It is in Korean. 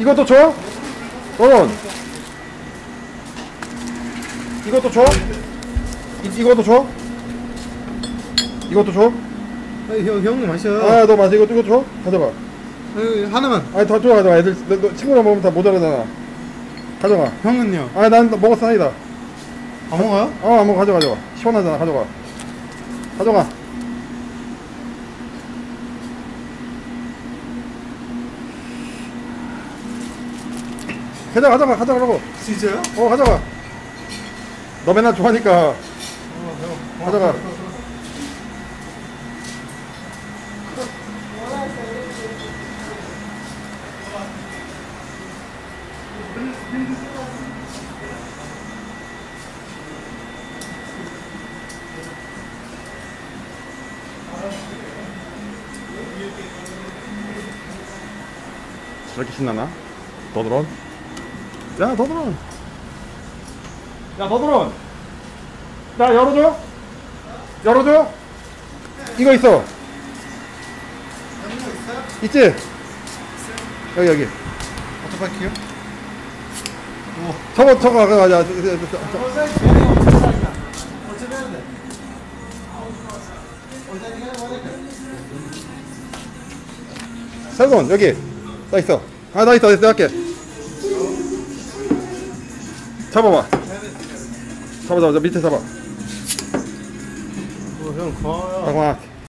이것도 줘? 너는 이것도 줘? 이것도 줘? 이것도 줘? 형님 마셔. 아, 너 마셔. 이것도 줘? 가져가. 하나만. 아니, 더 줘, 가져가. 애들, 너 친구랑 먹으면 다 모자라잖아. 가져가. 형은요? 아니, 난 먹었어, 아니다. 안 먹어요? 안 먹어. 가져가. 시원하잖아. 가져가. 가져가. 가져가라고. 진짜요? 가져가. 너 맨날 좋아하니까. 가져가. 저렇게 신나나? 더드론? 야, 더드론! 야, 더드론! 나 열어줘? 열어줘? 이거 있어. 있지? 여기. 오토바이크요? 저거 가자. 세손 여기 나 있어. 나 있어. 내가 할게. 잡아봐. 잡아. 밑에 잡아. 형 고마워요. 고마워.